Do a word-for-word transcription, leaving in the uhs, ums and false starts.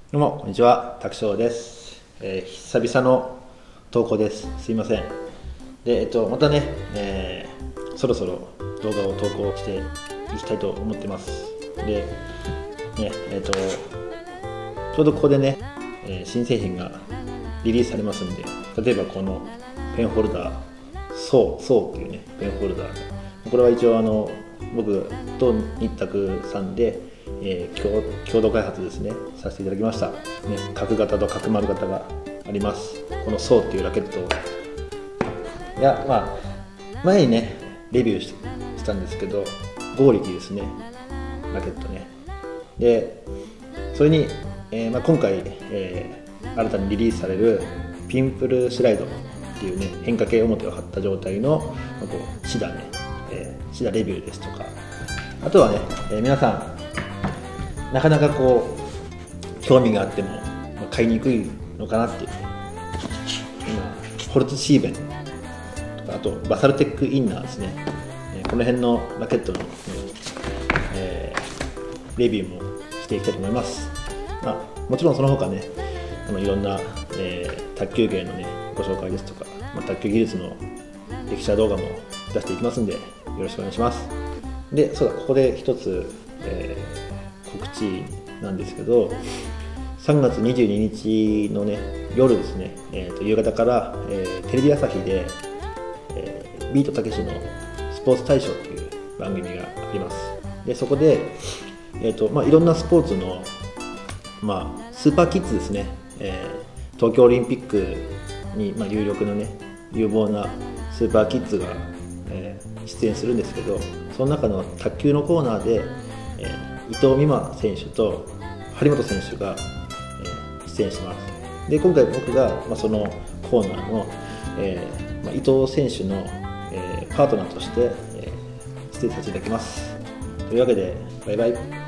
どうもこんにちは、拓翔です、えー、久々の投稿です。すいません。で、えっと、またね、えー、そろそろ動画を投稿していきたいと思ってます。で、ね、えっと、ちょうどここでね、えー、新製品がリリースされますんで、例えばこのペンホルダー、ソー、ソーっていうね、ペンホルダー。これは一応あの、僕と日卓さんで、えー、共, 共同開発ですねさせていただきました、ね、角型と角丸型があります。このソーっていうラケットいやまあ前にねレビュー し, したんですけど剛力ですねラケットね。でそれに、えーまあ、今回、えー、新たにリリースされるピンプルスライドっていうね変化系表を張った状態の、まあ、こうシダね、えー、シダレビューですとか、あとはね、えー、皆さんなかなかこう興味があっても買いにくいのかなっていう、今ホルツシーベンとかあとバサルテックインナーですね、この辺のラケットの、えー、レビューもしていきたいと思います。まあ、もちろんその他ねあのいろんな、えー、卓球芸のねご紹介ですとか、まあ、卓球技術のレクチャー動画も出していきますんでよろしくお願いします。で、そうだ、ここで一つ、えー告知なんですけど、さんがつにじゅうににちのね夜ですね、えー、と夕方から、えー、テレビ朝日で、えー、ビートたけしのスポーツ大賞という番組があります。でそこで、えーとまあ、いろんなスポーツの、まあ、スーパーキッズですね、えー、東京オリンピックに、まあ、有力のね有望なスーパーキッズが、えー、出演するんですけど、その中の卓球のコーナーで、えー伊藤美誠選手と張本選手が、えー、出演します。で今回僕が、まあ、そのコーナーの、えーまあ、伊藤選手の、えー、パートナーとして、えー、出演させていただきます。というわけでバイバイ。